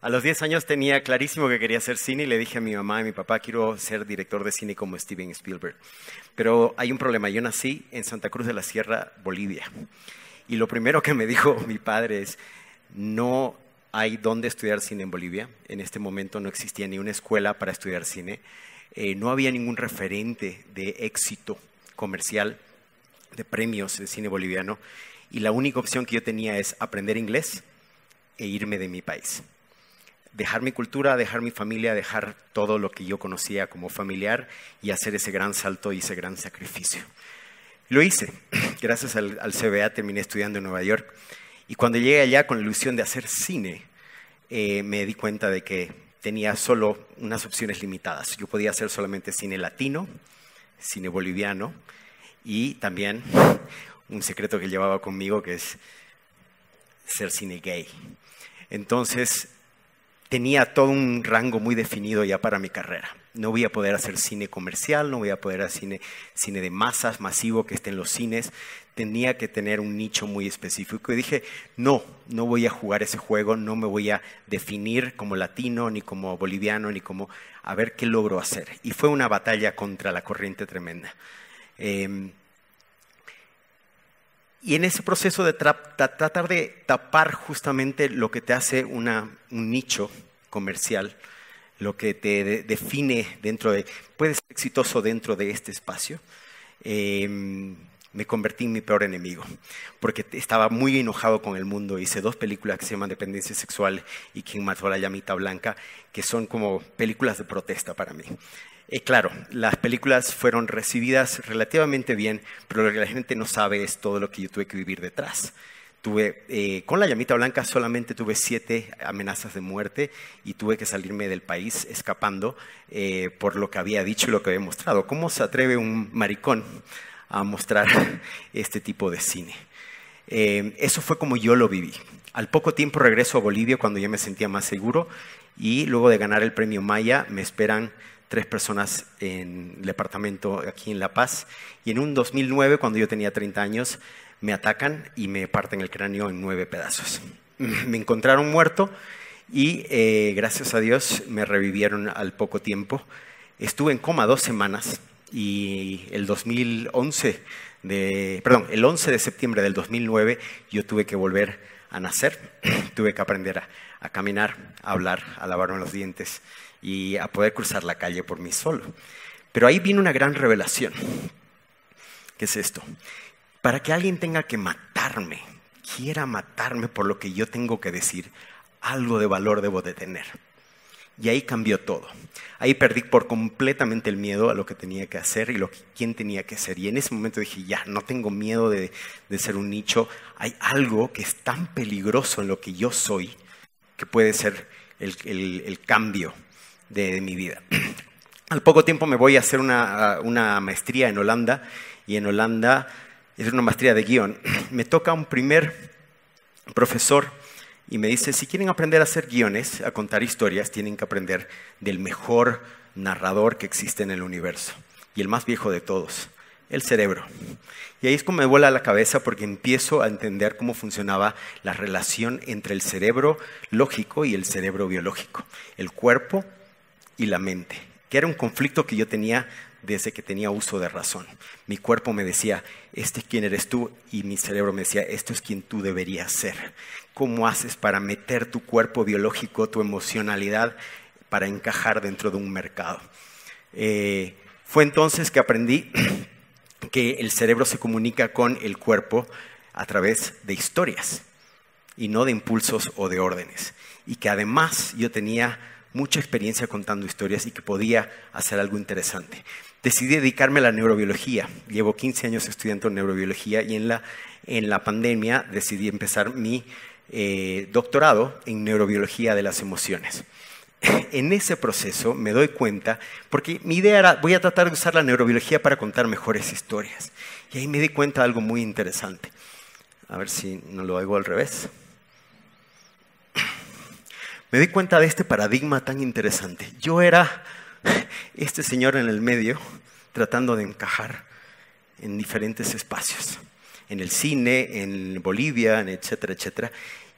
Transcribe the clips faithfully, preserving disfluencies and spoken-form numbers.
A los diez años tenía clarísimo que quería hacer cine y le dije a mi mamá y a mi papá, quiero ser director de cine como Steven Spielberg. Pero hay un problema, yo nací en Santa Cruz de la Sierra, Bolivia. Y lo primero que me dijo mi padre es, no hay dónde estudiar cine en Bolivia. En este momento no existía ni una escuela para estudiar cine. Eh, no había ningún referente de éxito comercial, de premios de cine boliviano. Y la única opción que yo tenía es aprender inglés e irme de mi país. Dejar mi cultura, dejar mi familia, dejar todo lo que yo conocía como familiar y hacer ese gran salto y ese gran sacrificio. Lo hice. Gracias al, al C B A terminé estudiando en Nueva York. Y cuando llegué allá con la ilusión de hacer cine, eh, me di cuenta de que tenía solo unas opciones limitadas. Yo podía hacer solamente cine latino, cine boliviano y también un secreto que llevaba conmigo que es ser cine gay. Entonces, tenía todo un rango muy definido ya para mi carrera. No voy a poder hacer cine comercial, no voy a poder hacer cine, cine de masas, masivo, que esté en los cines. Tenía que tener un nicho muy específico. Y dije, no, no voy a jugar ese juego, no me voy a definir como latino, ni como boliviano, ni como a ver qué logro hacer. Y fue una batalla contra la corriente tremenda. Eh, Y en ese proceso de tra tra tratar de tapar justamente lo que te hace una, un nicho comercial, lo que te de define dentro de, puedes ser exitoso dentro de este espacio, eh, me convertí en mi peor enemigo, porque estaba muy enojado con el mundo. Hice dos películas que se llaman Dependencia Sexual y Quién Mató a la Llamita Blanca, que son como películas de protesta para mí. Eh, claro, las películas fueron recibidas relativamente bien, pero lo que la gente no sabe es todo lo que yo tuve que vivir detrás. Tuve, eh, con La Llamita Blanca solamente tuve siete amenazas de muerte y tuve que salirme del país escapando eh, por lo que había dicho y lo que había mostrado. ¿Cómo se atreve un maricón a mostrar este tipo de cine? Eh, eso fue como yo lo viví. Al poco tiempo regreso a Bolivia cuando ya me sentía más seguro y luego de ganar el premio Maya me esperan tres personas en el departamento aquí en La Paz. Y en un dos mil nueve, cuando yo tenía treinta años, me atacan y me parten el cráneo en nueve pedazos. Me encontraron muerto y eh, gracias a Dios me revivieron al poco tiempo. Estuve en coma dos semanas y el dos mil once, de, perdón, el once de septiembre del dos mil nueve yo tuve que volver a nacer. Tuve que aprender a, a caminar, a hablar, a lavarme los dientes y a poder cruzar la calle por mí solo. Pero ahí viene una gran revelación. ¿Qué es esto? Para que alguien tenga que matarme, quiera matarme por lo que yo tengo que decir, algo de valor debo de tener. Y ahí cambió todo. Ahí perdí por completamente el miedo a lo que tenía que hacer y lo que, quién tenía que ser. Y en ese momento dije, ya, no tengo miedo de, de ser un nicho. Hay algo que es tan peligroso en lo que yo soy que puede ser el, el, el cambio De, de mi vida. Al poco tiempo me voy a hacer una, una maestría en Holanda y en Holanda es una maestría de guión. Me toca un primer profesor y me dice, si quieren aprender a hacer guiones, a contar historias, tienen que aprender del mejor narrador que existe en el universo y el más viejo de todos, el cerebro. Y ahí es como me vuela la cabeza porque empiezo a entender cómo funcionaba la relación entre el cerebro lógico y el cerebro biológico, el cuerpo y la mente, que era un conflicto que yo tenía desde que tenía uso de razón. Mi cuerpo me decía, este es quién eres tú, y mi cerebro me decía, esto es quien tú deberías ser. ¿Cómo haces para meter tu cuerpo biológico, tu emocionalidad, para encajar dentro de un mercado? Eh, fue entonces que aprendí que el cerebro se comunica con el cuerpo a través de historias y no de impulsos o de órdenes. Y que además yo tenía mucha experiencia contando historias y que podía hacer algo interesante. Decidí dedicarme a la neurobiología. Llevo quince años estudiando neurobiología y en la, en la pandemia decidí empezar mi eh, doctorado en neurobiología de las emociones. En ese proceso me doy cuenta, porque mi idea era, voy a tratar de usar la neurobiología para contar mejores historias. Y ahí me di cuenta de algo muy interesante. A ver si no lo hago al revés. Me di cuenta de este paradigma tan interesante. Yo era este señor en el medio, tratando de encajar en diferentes espacios. En el cine, en Bolivia, etcétera, etcétera.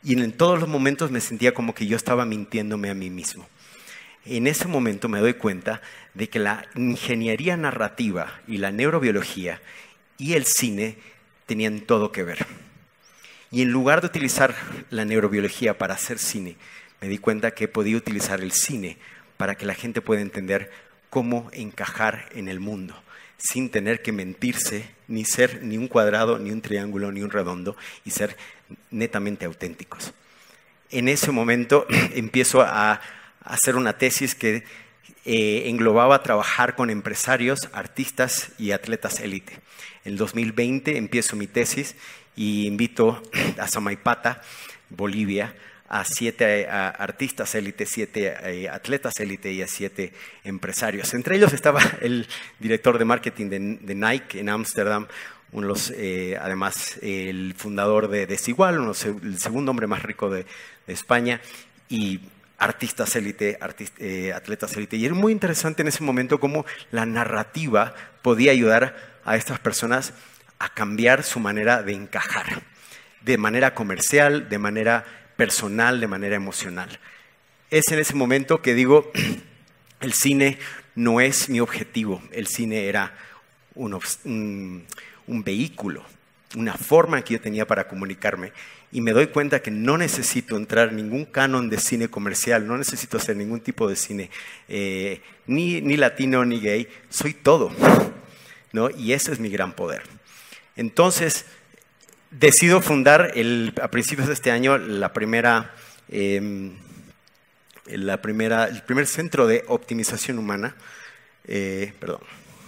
Y en todos los momentos me sentía como que yo estaba mintiéndome a mí mismo. En ese momento me doy cuenta de que la ingeniería narrativa y la neurobiología y el cine tenían todo que ver. Y en lugar de utilizar la neurobiología para hacer cine, me di cuenta que podía utilizar el cine para que la gente pueda entender cómo encajar en el mundo, sin tener que mentirse, ni ser ni un cuadrado, ni un triángulo, ni un redondo, y ser netamente auténticos. En ese momento empiezo a hacer una tesis que eh, englobaba trabajar con empresarios, artistas y atletas élite. En el dos mil veinte empiezo mi tesis y invito a Samaipata, Bolivia, a siete a artistas élite, siete eh, atletas élite y a siete empresarios. Entre ellos estaba el director de marketing de, de Nike en Ámsterdam, uno de los, eh, además el fundador de Desigual, uno, el segundo hombre más rico de, de España, y artistas élite, artist, eh, atletas élite. Y era muy interesante en ese momento cómo la narrativa podía ayudar a estas personas a cambiar su manera de encajar, de manera comercial, de manera personal, de manera emocional. Es en ese momento que digo, el cine no es mi objetivo, el cine era un, un, un vehículo, una forma que yo tenía para comunicarme, y me doy cuenta que no necesito entrar en ningún canon de cine comercial, no necesito hacer ningún tipo de cine, eh, ni, ni latino ni gay, soy todo, ¿no? Y ese es mi gran poder. Entonces, decido fundar el, a principios de este año la primera, eh, la primera, el primer centro de optimización humana, eh, perdón,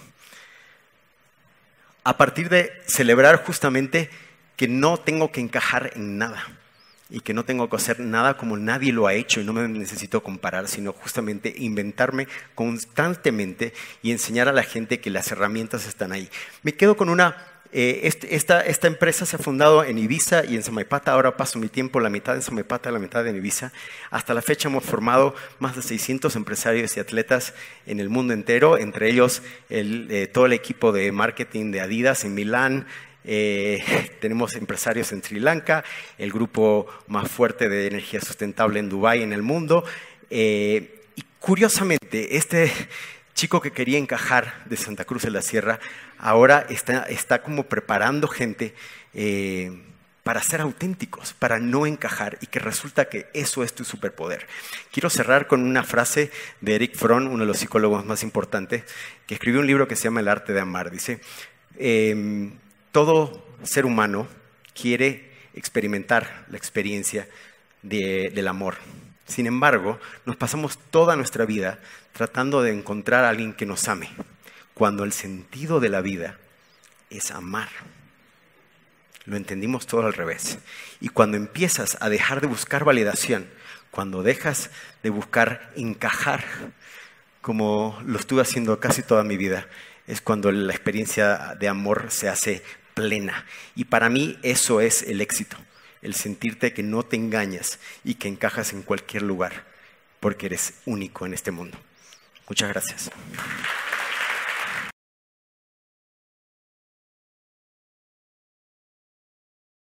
a partir de celebrar justamente que no tengo que encajar en nada y que no tengo que hacer nada como nadie lo ha hecho y no me necesito comparar, sino justamente inventarme constantemente y enseñar a la gente que las herramientas están ahí. Me quedo con una... Eh, este, esta, esta empresa se ha fundado en Ibiza y en Samaipata. Ahora paso mi tiempo, la mitad en Samaipata, la mitad en Ibiza. Hasta la fecha hemos formado más de seiscientos empresarios y atletas en el mundo entero, entre ellos el, eh, todo el equipo de marketing de Adidas en Milán. Eh, tenemos empresarios en Sri Lanka, el grupo más fuerte de energía sustentable en Dubái en el mundo. Eh, y curiosamente, este chico que quería encajar de Santa Cruz de la Sierra, ahora está, está como preparando gente eh, para ser auténticos, para no encajar, y que resulta que eso es tu superpoder. Quiero cerrar con una frase de Eric Fromm, uno de los psicólogos más importantes, que escribió un libro que se llama El arte de amar. Dice, eh, todo ser humano quiere experimentar la experiencia de, del amor. Sin embargo, nos pasamos toda nuestra vida tratando de encontrar a alguien que nos ame, cuando el sentido de la vida es amar. Lo entendimos todo al revés. Y cuando empiezas a dejar de buscar validación, cuando dejas de buscar encajar, como lo estuve haciendo casi toda mi vida, es cuando la experiencia de amor se hace plena. Y para mí eso es el éxito. El sentirte que no te engañas y que encajas en cualquier lugar, porque eres único en este mundo. Muchas gracias.